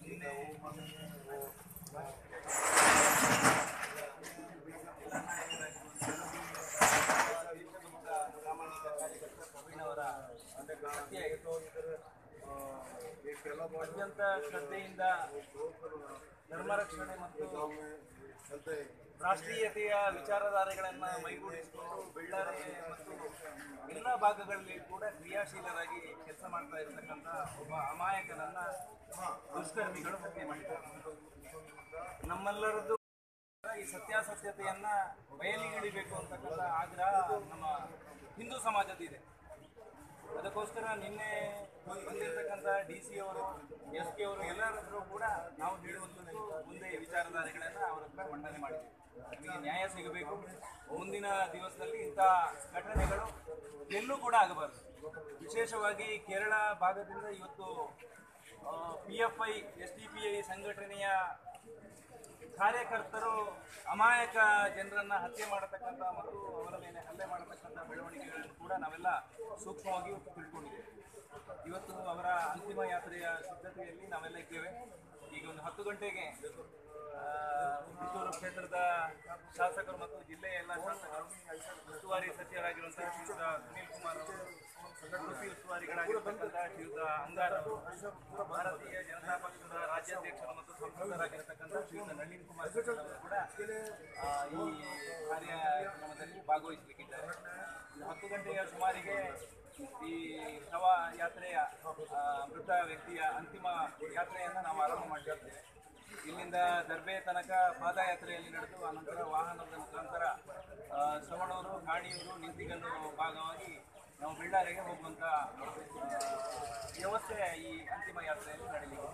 ನಿನ್ನೆ ಪ್ರಾಮಾಣಿಕ ಕಾರ್ಯಕರ್ತ ಪ್ರವೀಣ್ ಅವರ ಅತ್ಯಂತ ಶ್ರದ್ಧೆಯಿಂದ ಧರ್ಮರಕ್ಷಣೆ ಮತ್ತು ರಾಷ್ಟ್ರೀಯತೆಯ ವಿಚಾರಧಾರೆಗಳನ್ನು ಮೈಗೂಡಿಸಿಕೊಂಡು ಬಳ್ಳಾರಿ ಮತ್ತು ಎಲ್ಲ ಭಾಗಗಳಲ್ಲಿ ಕೂಡ ಕ್ರಿಯಾಶೀಲರಾಗಿ ಕೆಲಸ ಮಾಡ್ತಾ ಇರತಕ್ಕಂಥ ಒಬ್ಬ ಅಮಾಯಕನನ್ನ ದುಷ್ಕರ್ಮಿಗಳು ಹತ್ಯೆ ಮಾಡಿದ್ದಾರೆ. ನಮ್ಮೆಲ್ಲರದ್ದು ಈ ಸತ್ಯಾಸತ್ಯತೆಯನ್ನ ಬಯಲಿಗಿಳಿಬೇಕು ಅಂತಕ್ಕಂಥ ಆಗ್ರಹ ನಮ್ಮ ಹಿಂದೂ ಸಮಾಜದಿದೆ. ಅದಕ್ಕೋಸ್ಕರ ನಿನ್ನೆ ಬಂದಿರತಕ್ಕಂಥ DC ಅವರು, SP ಅವರು ಎಲ್ಲರೂ ಕೂಡ ನಾವು ಹೇಳುವಂಥದ್ದು ಮುಂದೆ ವಿಚಾರಧಾರೆಗಳನ್ನು ಅವರ ಹತ್ರ ಮಂಡನೆ ಮಾಡಿದ್ದೀವಿ. ನಮಗೆ ನ್ಯಾಯ ಸಿಗಬೇಕು. ಮುಂದಿನ ದಿವಸದಲ್ಲಿ ಇಂಥ ಘಟನೆಗಳು ಎಲ್ಲೂ ಕೂಡ ಆಗಬಾರದು. ವಿಶೇಷವಾಗಿ ಕೇರಳ ಭಾಗದಿಂದ ಇವತ್ತು PFI SDPI ಸಂಘಟನೆಯ ಕಾರ್ಯಕರ್ತರು ಅಮಾಯಕ ಜನರನ್ನ ಹತ್ಯೆ ಮಾಡತಕ್ಕಂಥ ಮತ್ತು ಅವರ ಮೇಲೆ ಹಲ್ಲೆ ಮಾಡತಕ್ಕಂಥ ಬೆಳವಣಿಗೆಗಳನ್ನು ಕೂಡ ನಾವೆಲ್ಲ ಸೂಕ್ಷ್ಮವಾಗಿ ತಿಳ್ಕೊಂಡಿದ್ದೇವೆ. ಇವತ್ತು ಅವರ ಅಂತಿಮ ಯಾತ್ರೆಯ ಸಿದ್ಧತೆಯಲ್ಲಿ ನಾವೆಲ್ಲ ಇದ್ದೇವೆ. ಈಗ ಒಂದು 10 ಗಂಟೆಗೆ ಪುತ್ತೂರು ಕ್ಷೇತ್ರದ ಶಾಸಕರು ಮತ್ತು ಜಿಲ್ಲೆಯ ಎಲ್ಲ ಶಾಸಕರು, ಉಸ್ತುವಾರಿ ಸಚಿವರಾಗಿರುವಂತಹ ಶ್ರೀಯುತ ಸುನೀಲ್ ಕುಮಾರ್ ಅವರು, ಕೃಷಿ ಉಸ್ತುವಾರಿಗಳಾಗಿರತಕ್ಕಂತಹ ಶ್ರೀಯುತ ಅಂಗಾರ್ ಅವರು, ಭಾರತೀಯ ಜನತಾ ಪಕ್ಷದ ರಾಜ್ಯಾಧ್ಯಕ್ಷರು ಮತ್ತು ಸಂಸದರಾಗಿರತಕ್ಕಂಥ ಶ್ರೀಯುತ ನಳಿನ್ ಕುಮಾರ್ ಕೂಡ ಈ ಕಾರ್ಯಕ್ರಮದಲ್ಲಿ ಭಾಗವಹಿಸಲಿಕ್ಕಿದ್ದಾರೆ. 10 ಗಂಟೆಯ ಸುಮಾರಿಗೆ ಈ ಶವ ಯಾತ್ರೆಯ ಮೃತ ವ್ಯಕ್ತಿಯ ಅಂತಿಮ ಯಾತ್ರೆಯನ್ನು ನಾವು ಆರಂಭ ಮಾಡಿದ್ದೇವೆ. ಇಲ್ಲಿಂದ ದರ್ಬೆ ತನಕ ಪಾದಯಾತ್ರೆಯಲ್ಲಿ ನಡೆದು ಅನಂತರ ವಾಹನದ ಮುಖಾಂತರ ಶ್ರವಣೂರು, ಗಾಣಿಯೂರು, ನಿಂತಿಗಲ್ಲು ಭಾಗವಾಗಿ ನಾವು ಬಳ್ಳಾರಿಗೆ ಹೋಗುವಂಥ ವ್ಯವಸ್ಥೆ ಈ ಅಂತಿಮ ಯಾತ್ರೆಯಲ್ಲಿ ನಡೆಯಲಿದೆ.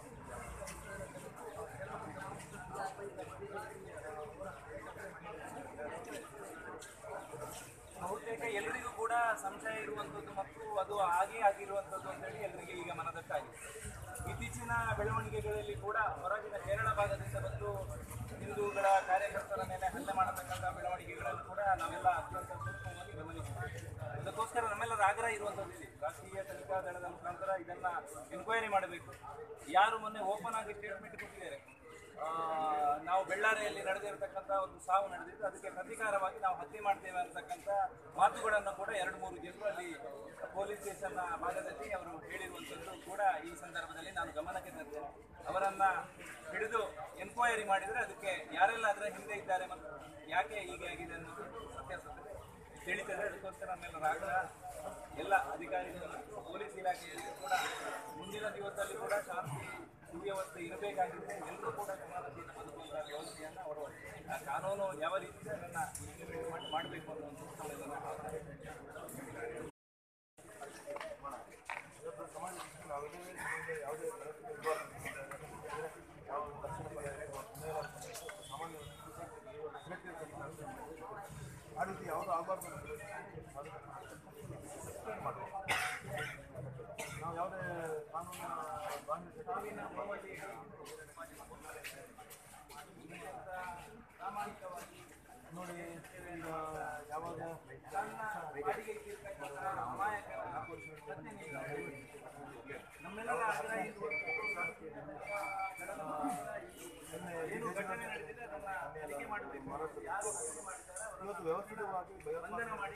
ಬಹುತೇಕ ಎಲ್ಲರಿಗೂ ಕೂಡ ಸಂಶಯ ಇರುವಂಥದ್ದು ಮತ್ತು ಅದು ಹಾಗೇ ಆಗಿರುವಂಥದ್ದು ಅಂತೇಳಿ ಎಲ್ಲರಿಗೆ ಈಗ ಮನದಟ್ಟಾಗಿದೆ. ಇತ್ತೀಚಿನ ಬೆಳವಣಿಗೆಗಳಲ್ಲಿ ಕೂಡ ಹೊರಗಿನ ಕೇರಳ ಭಾಗದಿಂದ ಬಂದು ಹಿಂದೂಗಳ ಕಾರ್ಯಕರ್ತರ ಮೇಲೆ ಹಲ್ಲೆ ಮಾಡತಕ್ಕಂಥ ಬೆಳವಣಿಗೆಗಳನ್ನು ಕೂಡ ನಾವೆಲ್ಲ ಅತ್ಯಂತ ಸೂಕ್ಷ್ಮವಾಗಿ ಗಮನಿಸಿದ್ದೇವೆ. ಅದಕ್ಕೋಸ್ಕರ ನಮ್ಮೆಲ್ಲರ ಆಗ್ರಹ ಇರುವಂಥದ್ದು ಇದೆ. ರಾಷ್ಟ್ರೀಯ ತನಿಖಾ ದಳದ ಮುಖಾಂತರ ಇದನ್ನ ಎನ್ಕ್ವೈರಿ ಮಾಡಬೇಕು. ಯಾರು ಮೊನ್ನೆ ಓಪನ್ ಆಗಿ ಸ್ಟೇಟ್ಮೆಂಟ್ ಕೊಟ್ಟಿದ್ದಾರೆ, ನಾವು ಬೆಳ್ಳಾರಿಯಲ್ಲಿ ನಡೆದಿರತಕ್ಕಂಥ ಒಂದು ಸಾವು ನಡೆದಿದ್ದು, ಅದಕ್ಕೆ ಪ್ರತೀಕಾರವಾಗಿ ನಾವು ಹತ್ಯೆ ಮಾಡ್ತೇವೆ ಅಂತಕ್ಕಂಥ ಮಾತುಗಳನ್ನು ಕೂಡ 2-3 ಜನರು ಅಲ್ಲಿ ಪೊಲೀಸ್ ಸ್ಟೇಷನ್ ಭಾಗದಲ್ಲಿ ಅವರು ಹೇಳಿರುವಂಥದ್ದು ಕೂಡ ಈ ಸಂದರ್ಭದಲ್ಲಿ ನಾನು ಗಮನಕ್ಕೆ ತರ್ತೇನೆ. ಅವರನ್ನ ಹಿಡಿದು ಎನ್ಕ್ವೈರಿ ಮಾಡಿದರೆ ಅದಕ್ಕೆ ಯಾರೆಲ್ಲ ಅದರ ಹಿಂದೆ ಇದ್ದಾರೆ ಮತ್ತು ಯಾಕೆ ಹೀಗೆ ಆಗಿದೆ ಅನ್ನೋದು ಸತ್ಯಾಸತ್ಯತೆ ತಿಳಿತದೆ. ಅದಕ್ಕೋಸ್ಕರ ನಮ್ಮೆಲ್ಲರ ಆಗ್ರಹ ಎಲ್ಲ ಅಧಿಕಾರಿಗಳು ಮತ್ತು ಪೊಲೀಸ್ ಇಲಾಖೆಯಲ್ಲಿ ಕೂಡ ಮುಂದಿನ ದಿವಸದಲ್ಲಿ ಕೂಡ ಶಾಂತಿ ಸುವ್ಯವಸ್ಥೆ ಇರಬೇಕಾಗಿದ್ದರೆ ಎಲ್ಲರೂ ಕೂಡ ಸಮಾನತೆಯಿಂದ ಬದುಕುವಂಥ ವ್ಯವಸ್ಥೆಯನ್ನು ಅವರು ಕಾನೂನು ಯಾವ ರೀತಿ ಅದನ್ನು ಇಂಪ್ಲಿಮೆಂಟ್ ಮಾಡಬೇಕು ಅನ್ನುವಂಥದ್ದು ನಮ್ಮೆಲ್ಲರ ಆ ರೀತಿ ಯಾವುದು ಆಗಬಾರ್ದು ನಾವು ಯಾವುದೇ ಕಾನೂನಿನ ಪ್ರಾಮಾಣಿಕವಾಗಿ ನೋಡಿ ಈಗ ಯಾವಾಗ ನಮ್ಮೆಲ್ಲರ ಆಗ್ರಹ ಏನು ಘಟನೆ ನಡೆದಿದೆ ಅದನ್ನು ತನಿಖೆ ಮಾಡಬೇಕು. ಯಾರು ಇವತ್ತು ವ್ಯವಸ್ಥಿತವಾಗಿ ಬಂಧನ ಮಾಡಿ